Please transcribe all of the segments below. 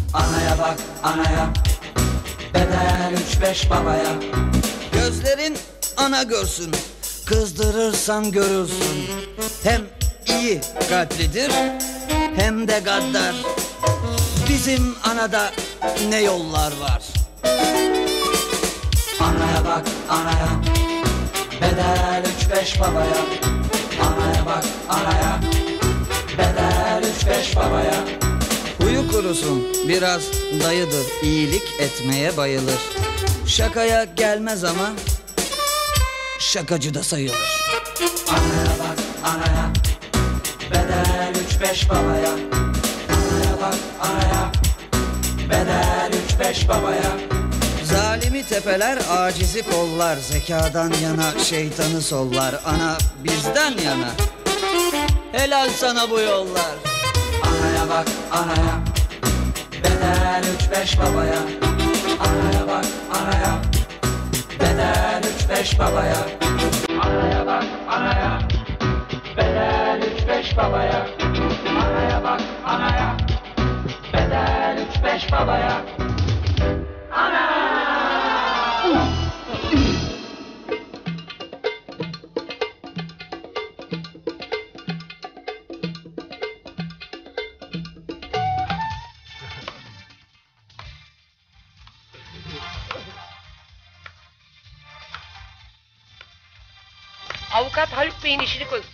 Anaya bak anaya, bedel 3-5 babaya. Gözlerin ana görsün, kızdırırsan görürsün. Hem iyi kalplidir hem de gaddar. Bizim anada ne yollar var. Anaya bak anaya, bedel 3-5 babaya. Anaya bak anaya, bedel 3-5 babaya. Huyu kurusun biraz dayıdır, iyilik etmeye bayılır. Şakaya gelmez ama şakacı da sayılır. Anaya bak anaya, bedel 3-5 babaya. Anaya bak anaya, bedel 3-5 babaya. Zalimi tepeler, acizi kollar, zekadan yana şeytanı sollar. Ana bizden yana, helal sana bu yollar. Anaya bak anaya, bedel 3-5 babaya. Anaya bak anaya, bedel 3-5 babaya. Anaya bak anaya, bedel 3-5 babaya. Anaya bak anaya, bedel 3-5 babaya. Ana! Avukat Haluk Bey'in işini koy.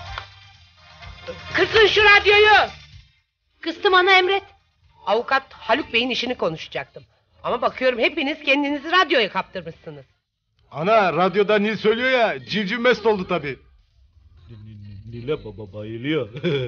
Kısın şu radyoyu. Kıstım ana, emret. Avukat Haluk Bey'in işini konuşacaktım. Ama bakıyorum hepiniz kendinizi radyoya kaptırmışsınız. Ana radyoda Nil söylüyor ya, civciv mest oldu tabii. Nil'e baba bayılıyor.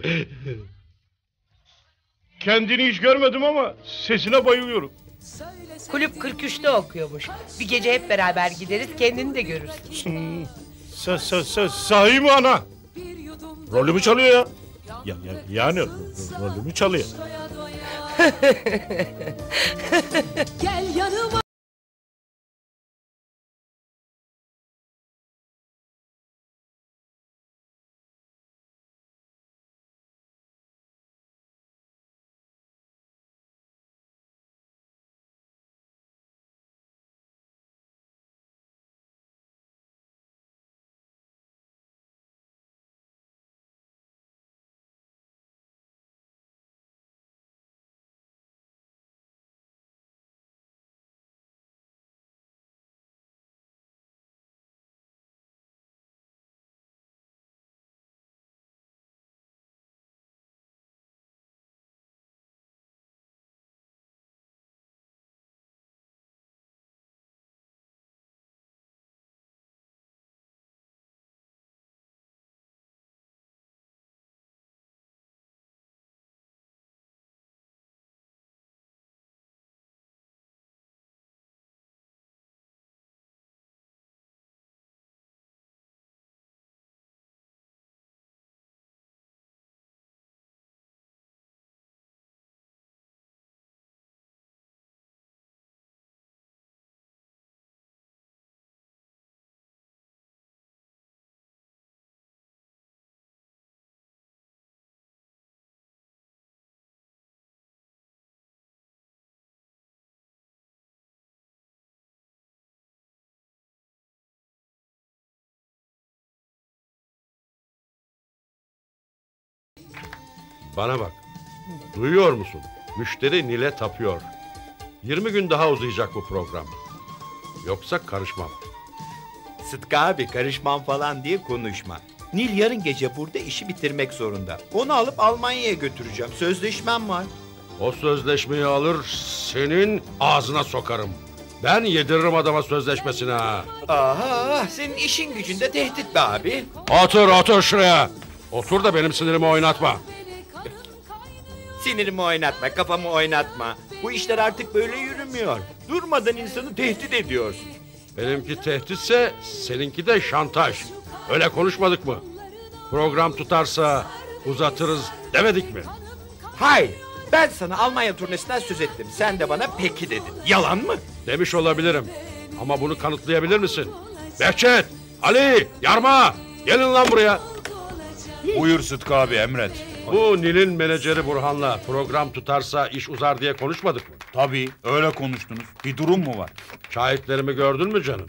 Kendini hiç görmedim ama sesine bayılıyorum. Kulüp 43'te okuyormuş. Bir gece hep beraber gideriz, kendini de görürsün. Sahi mi ana? Rolümü çalıyor ya. Yani rolümü çalıyor. Gel yanıma. Bana bak. Duyuyor musun? Müşteri Nil'e tapıyor. 20 gün daha uzayacak bu program. Yoksa karışmam. Sıtkı abi karışmam falan diye konuşma. Nil yarın gece burada işi bitirmek zorunda. Onu alıp Almanya'ya götüreceğim. Sözleşmem var. O sözleşmeyi alır senin ağzına sokarım. Ben yediririm adama sözleşmesini ha. Aha, senin işin gücünde tehdit be abi. Otur şuraya. Otur da benim sinirimi oynatma. Sinirimi oynatma, kafamı oynatma. Bu işler artık böyle yürümüyor. Durmadan insanı tehdit ediyorsun. Benimki tehditse seninki de şantaj. Öyle konuşmadık mı? Program tutarsa uzatırız demedik mi? Hayır, ben sana Almanya turnesinden söz ettim. Sen de bana peki dedin. Yalan mı? Demiş olabilirim. Ama bunu kanıtlayabilir misin? Behçet, Ali, Yarma, gelin lan buraya. Buyur Sıtkı abi, emret. Bu Nil'in menajeri Burhan'la program tutarsa iş uzar diye konuşmadık mı? Tabii öyle konuştunuz. Bir durum mu var? Şahitlerimi gördün mü canım?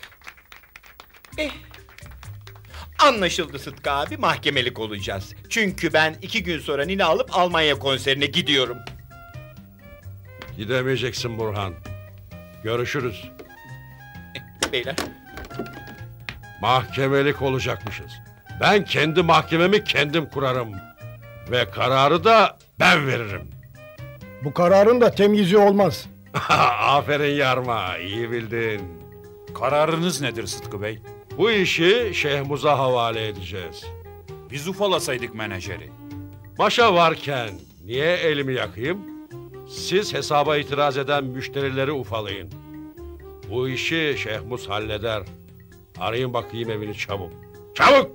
Anlaşıldı Sıtkı abi, mahkemelik olacağız. Çünkü ben 2 gün sonra Nil'i alıp Almanya konserine gidiyorum. Gidemeyeceksin Burhan. Görüşürüz. Beyler. Mahkemelik olacakmışız. Ben kendi mahkememi kendim kurarım. Ve kararı da ben veririm. Bu kararın da temyizi olmaz. Aferin Yarma, iyi bildin. Kararınız nedir Sıtkı Bey? Bu işi Şehmuz'a havale edeceğiz. Biz ufalasaydık menajeri. Maşa varken niye elimi yakayım? Siz hesaba itiraz eden müşterileri ufalayın. Bu işi Şehmuz halleder. Arayın bakayım evini çabuk. Çabuk!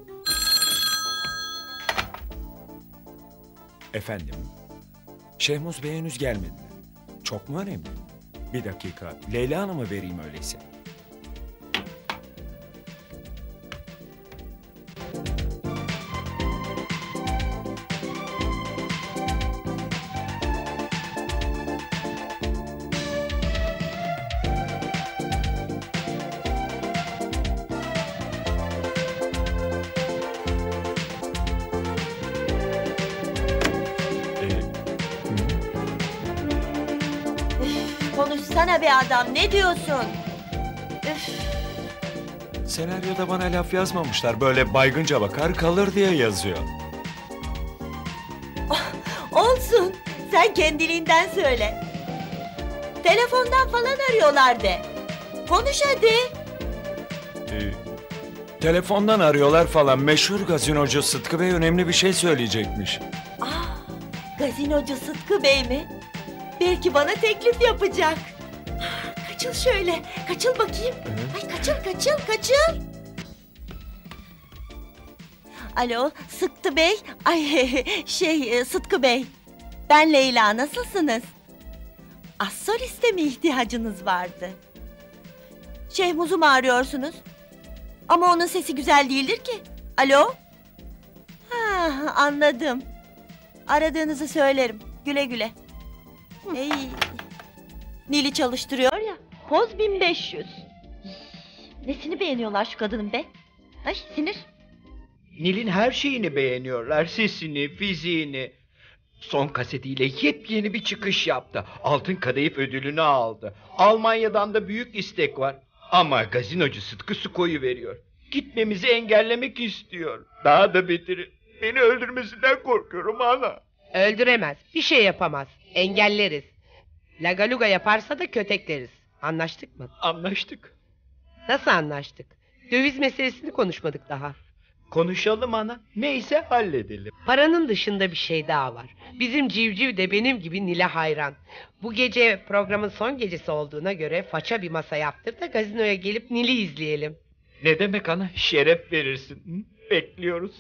Efendim, Şehmuz Bey henüz gelmedi. Çok mu önemli? Bir dakika, Leyla Hanım'ı vereyim öyleyse. Konuşsana be adam, ne diyorsun? Üf. Senaryoda bana laf yazmamışlar. Böyle baygınca bakar kalır diye yazıyor. Olsun, sen kendiliğinden söyle. Telefondan falan arıyorlar de. Konuş hadi. Telefondan arıyorlar falan. Meşhur gazinocu Sıtkı Bey önemli bir şey söyleyecekmiş. Gazinocu Sıtkı Bey mi? Belki bana teklif yapacak. Kaçıl şöyle, kaçıl bakayım. Ay kaçıl. Alo, Sıtkı Bey. Sıtkı Bey. Ben Leyla, nasılsınız? Soliste mi ihtiyacınız vardı? Şehmuz'u mu arıyorsunuz? Ama onun sesi güzel değildir ki. Alo? Anladım. Aradığınızı söylerim. Güle güle. Nil'i çalıştırıyor ya. Poz 1500. Nesini beğeniyorlar şu kadının be? Ay sinir. Nil'in her şeyini beğeniyorlar. Sesini, fiziğini. Son kasetiyle yepyeni bir çıkış yaptı. Altın Kadayıf ödülünü aldı. Almanya'dan da büyük istek var. Ama gazinocu Sıtkı su koyuveriyor. Gitmemizi engellemek istiyor. Daha da beteri. Beni öldürmesinden korkuyorum ana. Öldüremez. Bir şey yapamaz. Engelleriz. Lagaluga yaparsa da kötekleriz. Anlaştık mı? Anlaştık. Nasıl anlaştık? Döviz meselesini konuşmadık daha. Konuşalım ana. Neyse halledelim. Paranın dışında bir şey daha var. Bizim civciv de benim gibi Nil'e hayran. Bu gece programın son gecesi olduğuna göre faça bir masa yaptır da gazinoya gelip Nil'i izleyelim. Ne demek ana? Şeref verirsin. Hı? Bekliyoruz.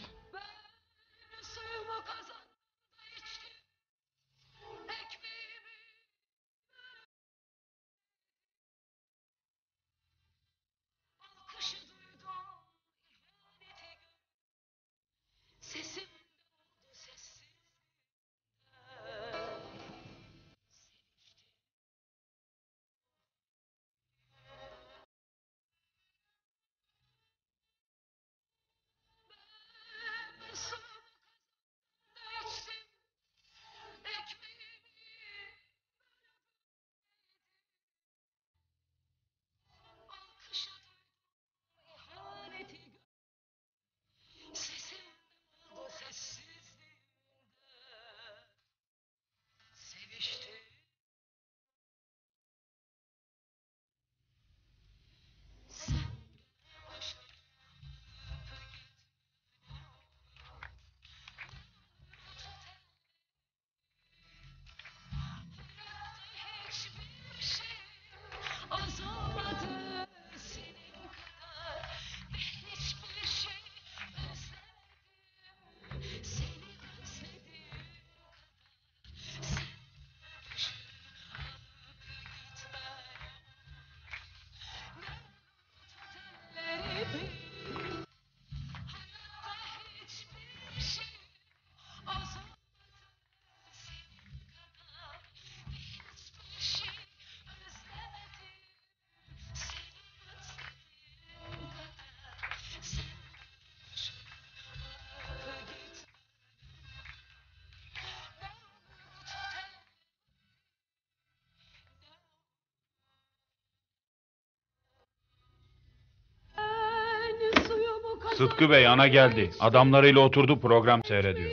Sıtkı Bey ana geldi. Adamlarıyla oturdu program seyrediyor.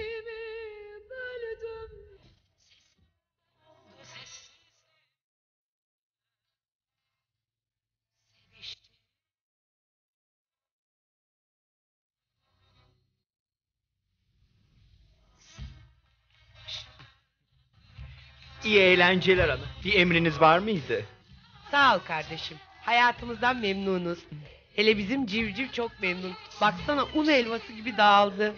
İyi eğlenceler ana. Bir emriniz var mıydı? Sağ ol kardeşim. Hayatımızdan memnunuz. Hele bizim civciv çok memnun. Baksana un helvası gibi dağıldı.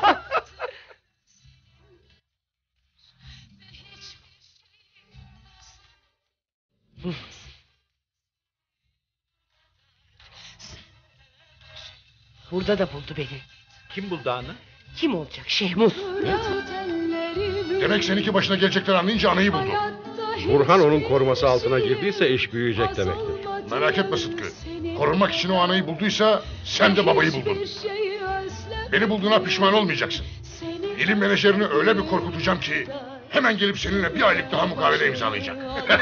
Burada da buldu beni. Kim buldu ana? Kim olacak Şehmus? Demek seninki başına gelecekler anlayınca anayı buldu. Burhan onun koruması altına girdiyse iş büyüyecek demektir. Merak etme Sıtkı. Korunmak için o anayı bulduysa sen de babayı buldun. Beni bulduğuna pişman olmayacaksın. Nil'in menajerini öyle bir korkutacağım ki hemen gelip seninle bir aylık daha mukavele imzalayacak.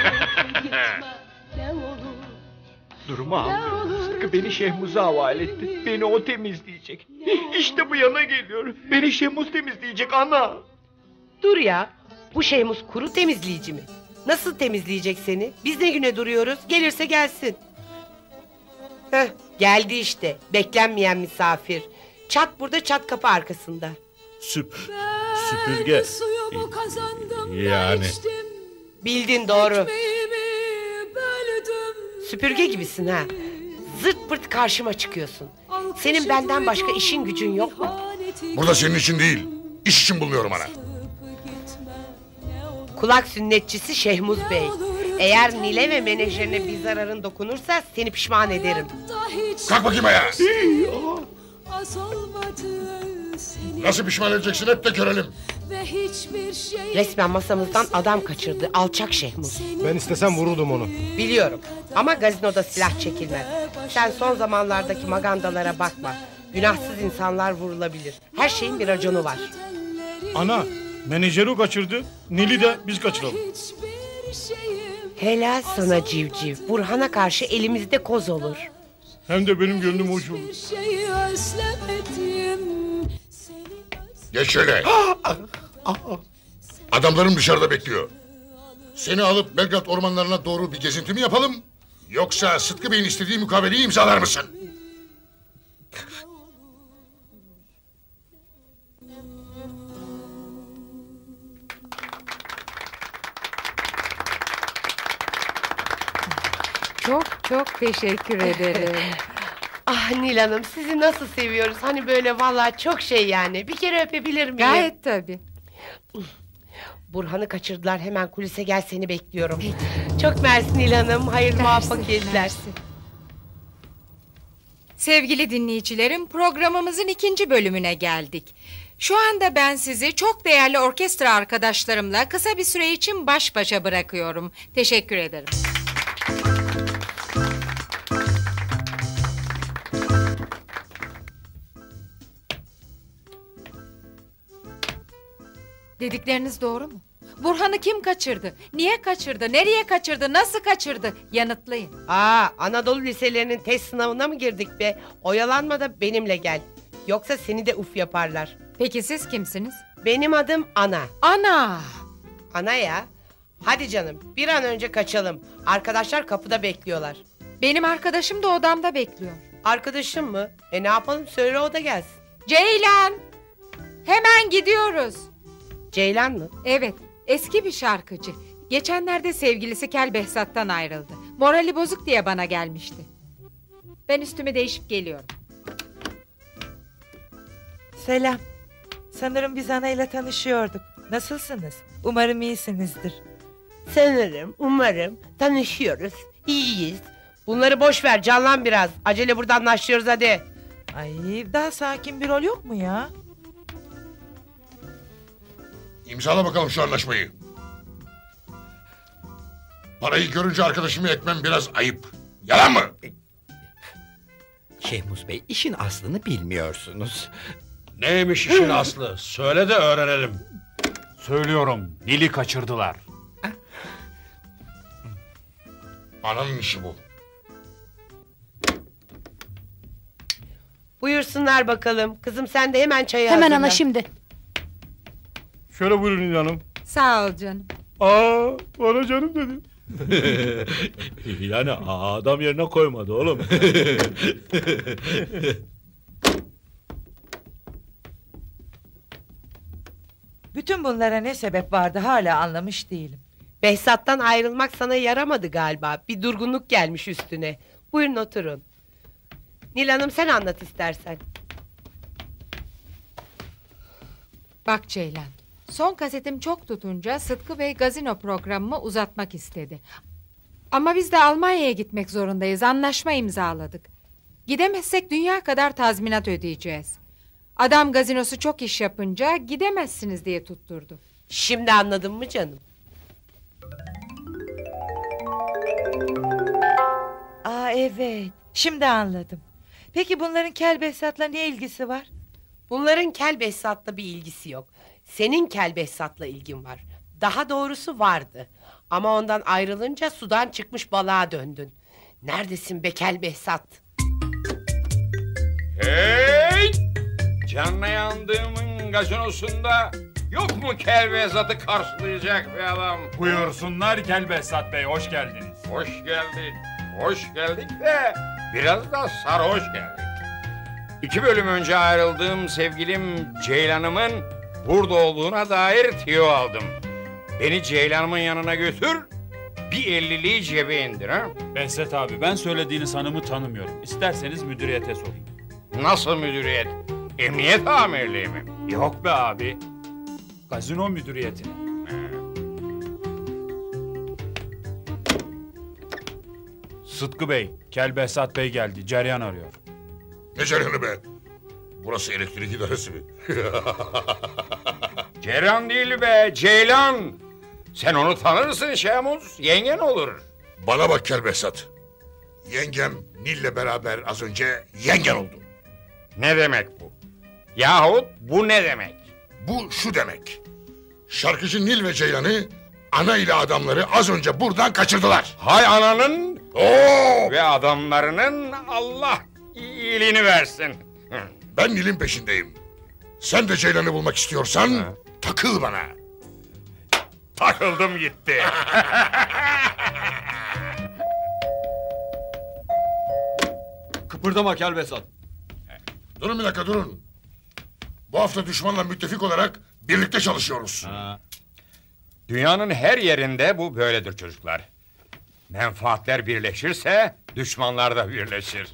Durumu anlıyorum. Sıtkı beni Şehmuz'a havale etti. Beni o temizleyecek. İşte bu yana geliyor. Beni Şehmuz temizleyecek ana. Dur ya. Bu Şehmus kuru temizleyici mi? Nasıl temizleyecek seni? Biz ne güne duruyoruz? Gelirse gelsin. Heh, geldi işte. Beklenmeyen misafir. Çat burada, çat kapı arkasında. Süpürge. Yani. Bildin doğru. Süpürge gibisin ha. Zırt pırt karşıma çıkıyorsun. Senin benden başka işin gücün yok mu? Burada senin için değil, iş için bulunuyorum ana. Kulak sünnetçisi Şehmuz Bey. Eğer Nil'e ve menajerine bir zararın dokunursa seni pişman ederim. Kalk bakayım ayağa. Nasıl pişman edeceksin hep de görelim. Resmen masamızdan adam kaçırdı alçak Şehmuz. Ben istesem vururdum onu. Biliyorum ama gazinoda silah çekilmez. Sen son zamanlardaki magandalara bakma. Günahsız insanlar vurulabilir. Her şeyin bir raconu var. Ana, menajeri o kaçırdı. Nil'i de biz kaçıralım. Helal sana civciv. Burhan'a karşı elimizde koz olur. Hem de benim gönlüm hoş olur. Geç şöyle. Adamlarım dışarıda bekliyor. Seni alıp Belgrad ormanlarına doğru bir gezinti mi yapalım? Yoksa Sıtkı Bey'in istediği mukaveleyi imzalar mısın? Çok teşekkür ederim. Ah Nil Hanım sizi nasıl seviyoruz. Hani böyle vallahi çok şey yani. Bir kere öpebilir miyim? Gayet tabii. Burhan'ı kaçırdılar. Hemen kulise gel seni bekliyorum. Çok mersi Nil Hanım. Hayırlı muvaffakiyetler. Sevgili dinleyicilerim, programımızın 2. bölümüne geldik. Şu anda ben sizi çok değerli orkestra arkadaşlarımla kısa bir süre için baş başa bırakıyorum. Teşekkür ederim. Dedikleriniz doğru mu? Burhan'ı kim kaçırdı? Niye kaçırdı? Nereye kaçırdı? Nasıl kaçırdı? Yanıtlayın. Anadolu liselerinin test sınavına mı girdik be? Oyalanma da benimle gel. Yoksa seni de uf yaparlar. Peki siz kimsiniz? Benim adım Ana. Ana! Ana ya. Hadi canım bir an önce kaçalım. Arkadaşlar kapıda bekliyorlar. Benim arkadaşım da odamda bekliyor. Arkadaşım mı? Ne yapalım söyle o da gelsin. Ceylan! Hemen gidiyoruz. Ceylan mı? Evet, eski bir şarkıcı. Geçenlerde sevgilisi Kel Behzat'tan ayrıldı. Morali bozuk diye bana gelmişti. Ben üstümü değişip geliyorum. Selam. Sanırım biz Ana'yla tanışıyorduk. Nasılsınız? Umarım iyisinizdir. Umarım tanışıyoruz. İyiyiz. Bunları boş ver canlan biraz. Acele buradan başlıyoruz hadi. Ay daha sakin bir rol yok mu ya? İmzala bakalım şu anlaşmayı. Parayı görünce arkadaşımı ekmem biraz ayıp. Yalan mı? Şehmuz Bey işin aslını bilmiyorsunuz. Neymiş işin aslı? Söyle de öğrenelim. Söylüyorum, Nil'i kaçırdılar. Ananın işi bu. Buyursunlar bakalım. Kızım sen de hemen çayı Hemen hazırla. ana şimdi. Şöyle buyurun Nil Hanım. Sağ ol canım. Aa, bana canım dedi. Yani adam yerine koymadı oğlum. Bütün bunlara ne sebep vardı hala anlamış değilim. Behzat'tan ayrılmak sana yaramadı galiba. Bir durgunluk gelmiş üstüne. Buyurun oturun. Nil Hanım sen anlat istersen. Bak Ceylan, son kasetim çok tutunca Sıtkı Bey gazino programımı uzatmak istedi. Ama biz de Almanya'ya gitmek zorundayız, anlaşma imzaladık. Gidemezsek dünya kadar tazminat ödeyeceğiz. Adam gazinosu çok iş yapınca gidemezsiniz diye tutturdu. Şimdi anladın mı canım? Aa evet, şimdi anladım. Peki bunların Kel Behzat'la ne ilgisi var? Bunların Kel Behzat'la bir ilgisi yok. Senin Kel Behzat'la ilgin var. Daha doğrusu vardı. Ama ondan ayrılınca sudan çıkmış balığa döndün. Neredesin be Kel Behzat? Hey! Canına yandığımın gazinosunda yok mu Kel Behzat'ı karşılayacak bir adam? Buyursunlar Kel Behzat Bey, hoş geldiniz. Hoş geldik. Hoş geldik de biraz da sarhoş geldik. 2 bölüm önce ayrıldığım sevgilim Ceylan'ımın burada olduğuna dair tüyo aldım. Beni Ceylan'ımın yanına götür, bir 50'liği cebe indir ha. Behzat abi, ben söylediğiniz hanımı tanımıyorum. İsterseniz müdüriyete sorayım. Nasıl müdüriyet? Emniyet amirliği mi? Yok be abi. Gazino müdüriyetine. Sıtkı Bey, Kel Behzat Bey geldi. Ceryan arıyor. Ne cereyanı be? Burası elektrik idaresi mi? Ceylan değil be, Ceylan. Sen onu tanırsın Şehmuz, yengen olur. Bana bak Kel Behzat. Yengem Nil'le beraber az önce yengen oldu. Ne demek bu? Yahut bu ne demek? Bu şu demek. Şarkıcı Nil ve Ceylan'ı ana ile adamları az önce buradan kaçırdılar. Hay ananın Oo! ve adamlarının Allah iyiliğini versin. Ben Nil'in peşindeyim. Sen de Ceylan'ı bulmak istiyorsan takıl bana. Takıldım gitti. Kıpırdama Kel Behzat. Durun bir dakika durun. Bu hafta düşmanla müttefik olarak birlikte çalışıyoruz. Dünyanın her yerinde bu böyledir çocuklar. Menfaatler birleşirse düşmanlar da birleşir.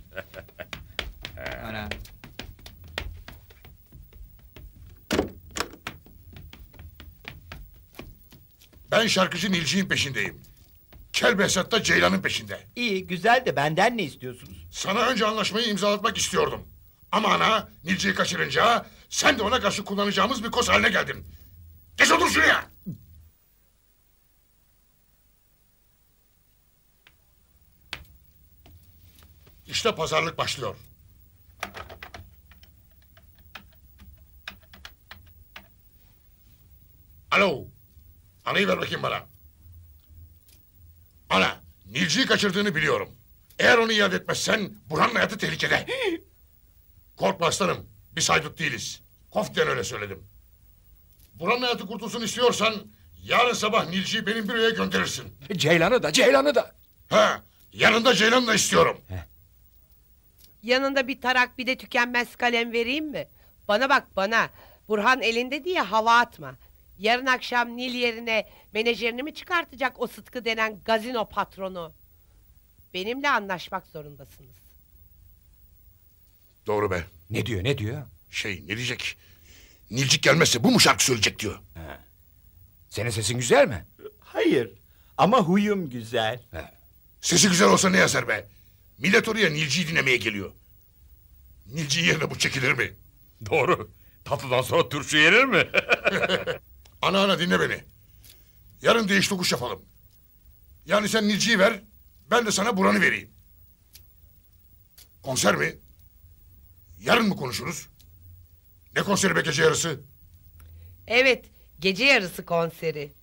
Ben şarkıcı Nilci'nin peşindeyim. Kel Behzat da Ceylan'ın peşinde. İyi, güzel de benden ne istiyorsunuz? Sana önce anlaşmayı imzalatmak istiyordum. Ama ana Nilci'yi kaçırınca sen de ona karşı kullanacağımız bir koz haline geldin. Geç otur şuraya. İşte pazarlık başlıyor. Alo. Anayı ver bakayım bana. Ana, Nilci'yi kaçırdığını biliyorum. Eğer onu iade etmezsen Burhan'ın hayatı tehlikede. Korkma aslanım, biz haydut değiliz. Koften öyle söyledim. Burhan'ın hayatı kurtulsun istiyorsan yarın sabah Nilci'yi benim büroya gönderirsin. Ceylan'ı da. Ha, yanında Ceylan'ı da istiyorum. Yanında bir tarak bir de tükenmez kalem vereyim mi? Bana bak bana. Burhan elinde diye hava atma. Yarın akşam Nil yerine menajerini mi çıkartacak o Sıtkı denen gazino patronu? Benimle anlaşmak zorundasınız. Doğru be. Ne diyor? Ne diyecek? Nilcik gelmezse bu mu şarkı söyleyecek diyor. Senin sesin güzel mi? Hayır, ama huyum güzel. Sesi güzel olsa ne yazar be? Millet oraya Nilci'yi dinlemeye geliyor. Nilci yerine bu çekilir mi? Doğru. Tatlıdan sonra turşu yenir mi? Ana dinle beni. Yarın değiş tokuş yapalım. Yani sen Nilci'yi ver, ben de sana Burhan'ı vereyim. Konser mi? Yarın mı konuşuruz? Ne konseri be gece yarısı? Evet, gece yarısı konseri.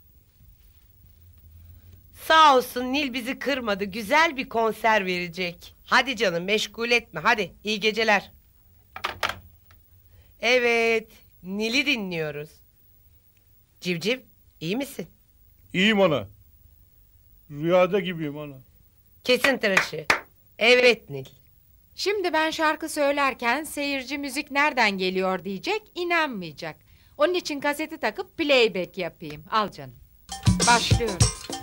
Sağ olsun Nil bizi kırmadı. Güzel bir konser verecek. Hadi canım meşgul etme. Hadi iyi geceler. Evet, Nil'i dinliyoruz. Civciv, iyi misin? İyiyim ana. Rüyada gibiyim ana. Kesin tıraşı. Evet Nil. Şimdi ben şarkı söylerken seyirci müzik nereden geliyor diyecek, inanmayacak. Onun için kaseti takıp playback yapayım. Al canım. Başlıyorum.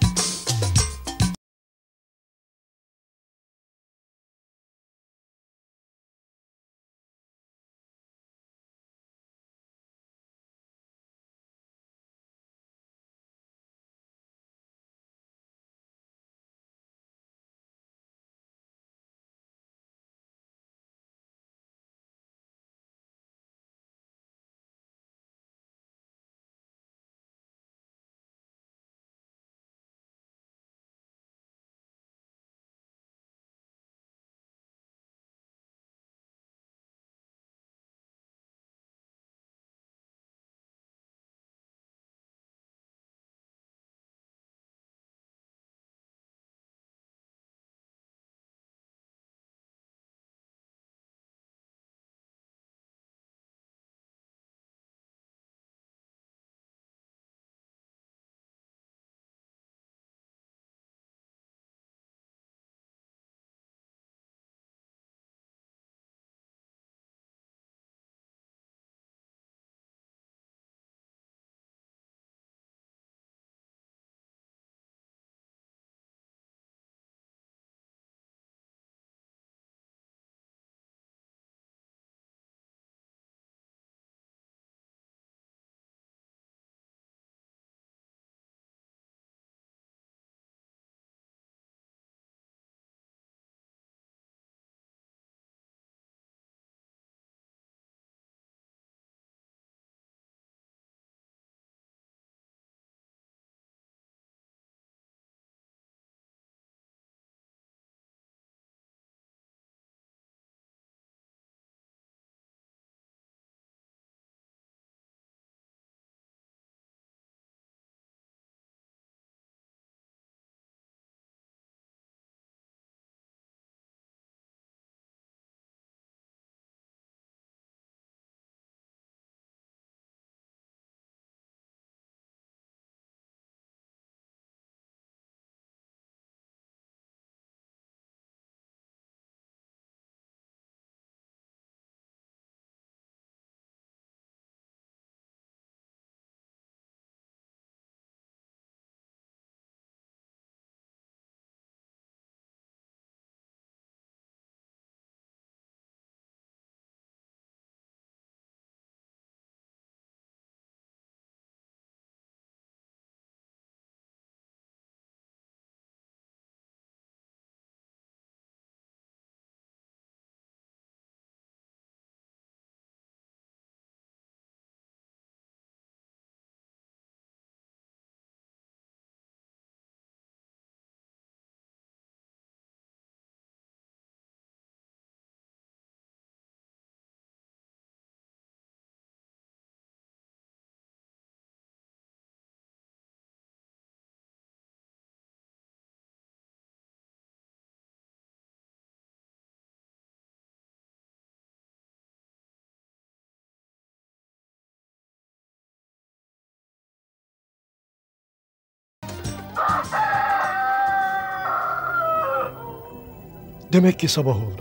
Demek ki sabah oldu.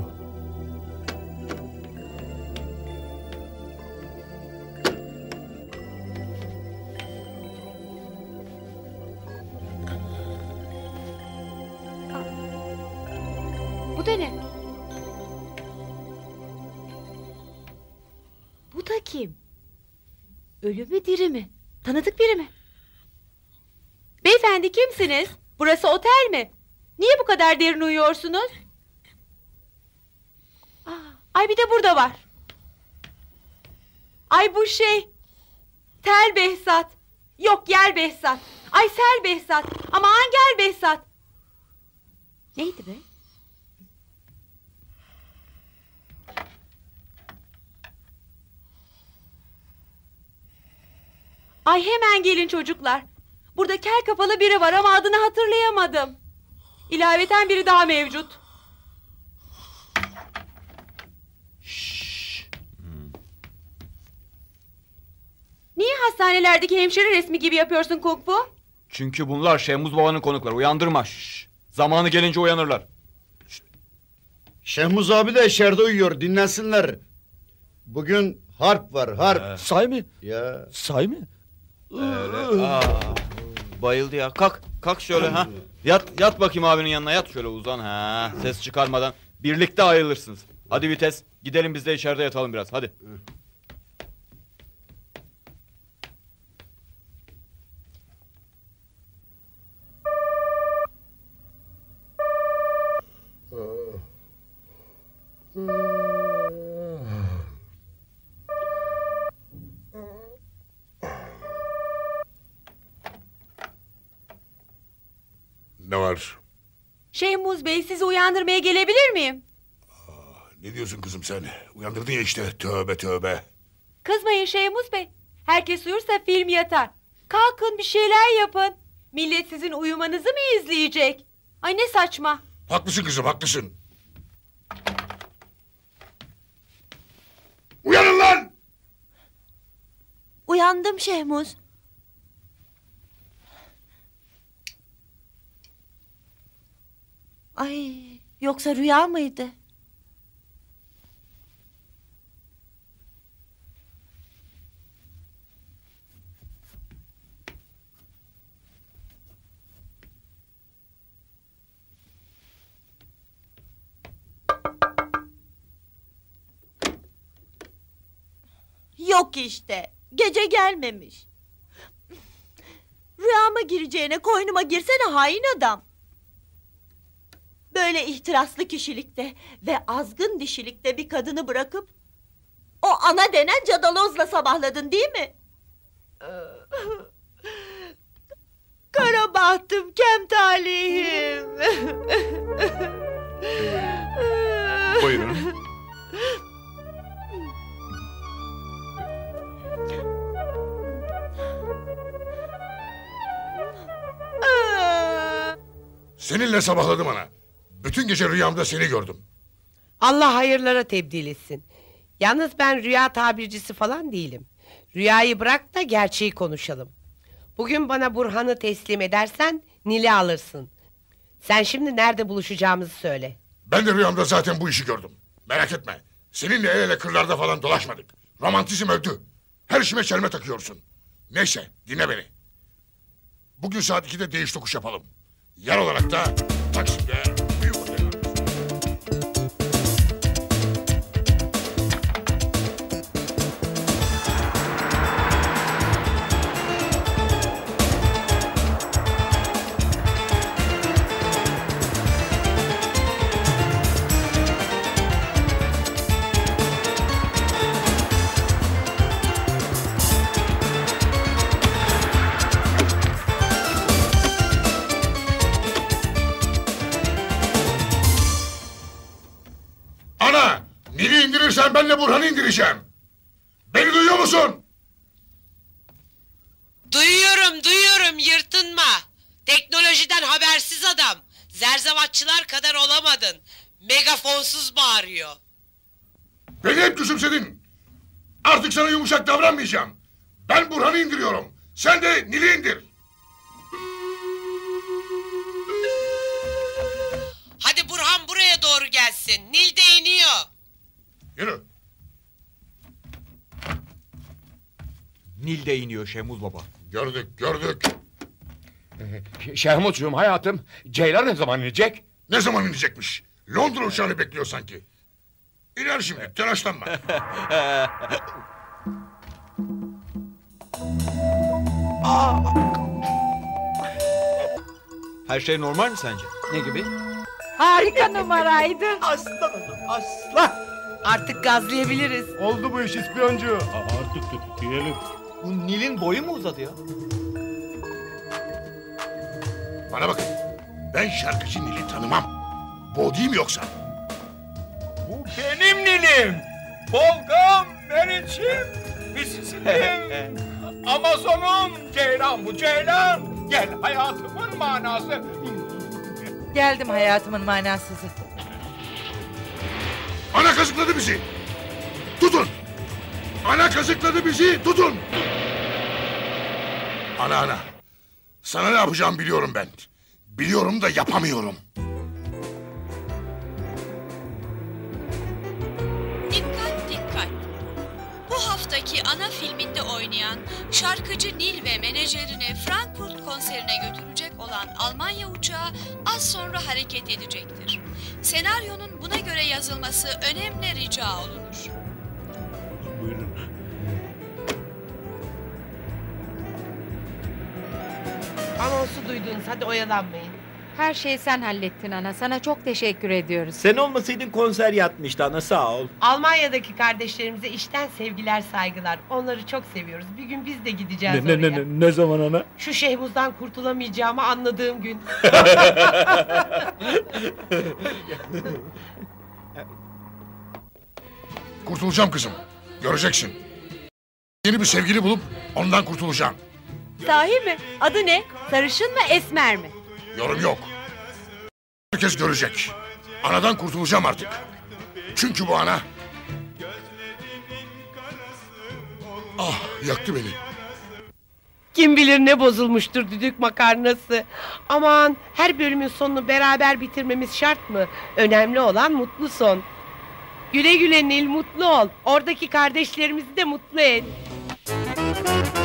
Bu da ne? Bu da kim? Ölü mü diri mi? Tanıdık biri mi? Beyefendi kimsiniz? Burası otel mi? Niye bu kadar derin uyuyorsunuz? Ay bir de burada var. Ay bu şey. Tel Behzat. Yok Yer Behzat. Ay Sel Behzat. Aman gel Behzat. Neydi be? Ay hemen gelin çocuklar. Burada kel kafalı biri var ama adını hatırlayamadım. İlaveten biri daha mevcut. Niye hastanelerdeki hemşire resmi gibi yapıyorsun Kung Fu? Çünkü bunlar Şehmuz Baba'nın konukları. Uyandırma. Zamanı gelince uyanırlar. Şehmuz abi de içeride uyuyor, dinlensinler. Bugün harp var, harp. Say mı? Ya. Say mı? Öyle. Bayıldı ya. Kalk şöyle ha. Yat bakayım abinin yanına, yat şöyle uzan ha. Ses çıkarmadan. Birlikte ayrılırsınız. Hadi vites. Gidelim biz de içeride yatalım biraz. Hadi. Ne var? Şehmuz Bey, sizi uyandırmaya gelebilir miyim? Ne diyorsun kızım sen? Uyandırdın ya işte. Tövbe tövbe. Kızmayın Şehmuz Bey. Herkes uyursa film yatar. Kalkın, bir şeyler yapın. Millet sizin uyumanızı mı izleyecek? Ay ne saçma. Haklısın kızım, haklısın. Uyanın lan! Uyandım Şehmuz. Ay, yoksa rüya mıydı? Yok işte. Gece gelmemiş. Rüyama gireceğine koynuma girsene hain adam. Böyle ihtiraslı kişilikte ve azgın dişilikte bir kadını bırakıp o ana denen cadalozla sabahladın değil mi? Kara bahtım, kem talihim. Buyurun. Seninle sabahladım ana. Bütün gece rüyamda seni gördüm. Allah hayırlara tebdil etsin. Yalnız ben rüya tabircisi falan değilim. Rüyayı bırak da gerçeği konuşalım. Bugün bana Burhan'ı teslim edersen Nil'i alırsın. Sen şimdi nerede buluşacağımızı söyle. Ben de rüyamda zaten bu işi gördüm. Merak etme. Seninle el ele kırlarda falan dolaşmadık. Romantizm öldü. Her işime çelme takıyorsun. Neyse, dinle beni. Bugün saat 2'de değiş tokuş yapalım. Yer olarak da Taksim'de büyük otel var. Ana! Nil'i indirirsen ben de Burhan'ı indireceğim. Beni duyuyor musun? Duyuyorum, yırtınma. Teknolojiden habersiz adam. Zerzavatçılar kadar olamadın. Megafonsuz bağırıyor. Beni hep küçümsedin. Artık sana yumuşak davranmayacağım. Ben Burhan'ı indiriyorum. Sen de Nil'i indir. Hadi Burhan buraya doğru gelsin. Nil de iniyor. Yürü. Nil de iniyor Şehmuz Baba. Gördük. Şehmuzcuğum hayatım, Ceylan ne zaman inecek? Ne zaman inecekmiş? Londra uçağını bekliyor sanki. İner şimdi, telaşlanma. Her şey normal mi sence? Ne gibi? Harika numaraydı. Aslan. Artık gazlayabiliriz. Oldu bu iş ispiyoncu. Artık diyelim. Bu Nil'in boyu mu uzadı ya? Bana bakın. Ben şarkıcı Nil'i tanımam. Bu o değil mi yoksa? Bu benim Nil'im. Volgam, Meriç'im, Mississippi'm. Amazon'um, Ceylan bu Ceylan. Gel hayatımın manası. Geldim hayatımın manasızı. Ana kazıkladı bizi. Tutun. Ana kazıkladı bizi, tutun. Ana. Sana ne yapacağımı biliyorum ben. Biliyorum da yapamıyorum. Dikkat dikkat. Bu haftaki ana filminde oynayan şarkıcı Nil ve menajerini Frankfurt konserine götürecek olan Almanya uçağı az sonra hareket edecektir. Senaryonun buna göre yazılması önemli rica olunur. Buyurun. Anonsu duydunuz, hadi oyalanmayın. Her şeyi sen hallettin ana. Sana çok teşekkür ediyoruz. Sen olmasaydın konser yatmıştı ana, sağ ol. Almanya'daki kardeşlerimize işten sevgiler, saygılar. Onları çok seviyoruz. Bir gün biz de gideceğiz oraya. Ne zaman ana? Şu Şehmuz'dan kurtulamayacağımı anladığım gün. Kurtulacağım kızım. Göreceksin. Yeni bir sevgili bulup ondan kurtulacağım. Sahi mi? Adı ne? Sarışın mı, esmer mi? Yorum yok. Herkes görecek. Anadan kurtulacağım artık. Çünkü bu ana... Ah, yaktı beni. Kim bilir ne bozulmuştur düdük makarnası. Aman, her bölümün sonunu beraber bitirmemiz şart mı? Önemli olan mutlu son. Güle güle Nil, mutlu ol. Oradaki kardeşlerimizi de mutlu et.